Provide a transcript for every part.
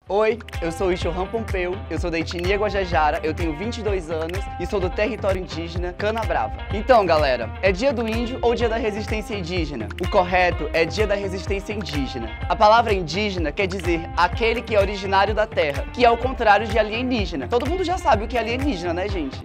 Oi, eu sou Ixohan Pompeu, eu sou da etnia Guajajara, eu tenho 22 anos e sou do território indígena Canabrava. Então, galera, é dia do índio ou dia da resistência indígena? O correto é dia da resistência indígena. A palavra indígena quer dizer aquele que é originário da terra, que é o contrário de alienígena. Todo mundo já sabe o que é alienígena, né, gente?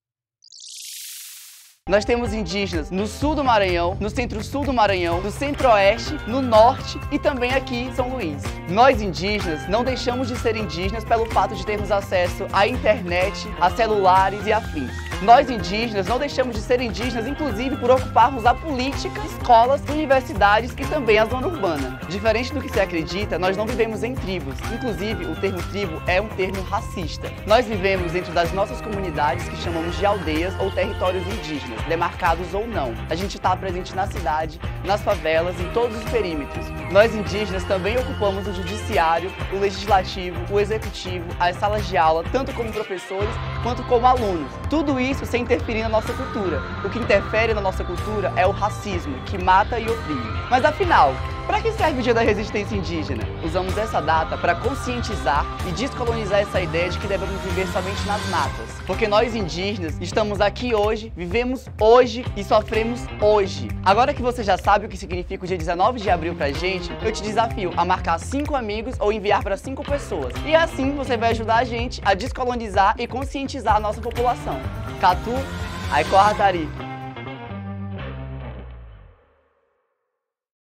Nós temos indígenas no sul do Maranhão, no centro-sul do Maranhão, no centro-oeste, no norte e também aqui em São Luís. Nós indígenas não deixamos de ser indígenas pelo fato de termos acesso à internet, a celulares e afins. Nós indígenas não deixamos de ser indígenas, inclusive por ocuparmos a política, escolas, universidades e também a zona urbana. Diferente do que se acredita, nós não vivemos em tribos. Inclusive, o termo tribo é um termo racista. Nós vivemos dentro das nossas comunidades que chamamos de aldeias ou territórios indígenas, demarcados ou não. A gente está presente na cidade, nas favelas, em todos os perímetros. Nós indígenas também ocupamos o judiciário, o legislativo, o executivo, as salas de aula, tanto como professores quanto como alunos. Tudo isso sem interferir na nossa cultura. O que interfere na nossa cultura é o racismo, que mata e oprime. Mas afinal, para que serve o Dia da Resistência Indígena? Usamos essa data para conscientizar e descolonizar essa ideia de que devemos viver somente nas matas. Porque nós indígenas estamos aqui hoje, vivemos hoje e sofremos hoje. Agora que você já sabe o que significa o dia 19 de abril pra gente, eu te desafio a marcar 5 amigos ou enviar para 5 pessoas. E assim você vai ajudar a gente a descolonizar e conscientizar a nossa população. Catu, Aikorratari.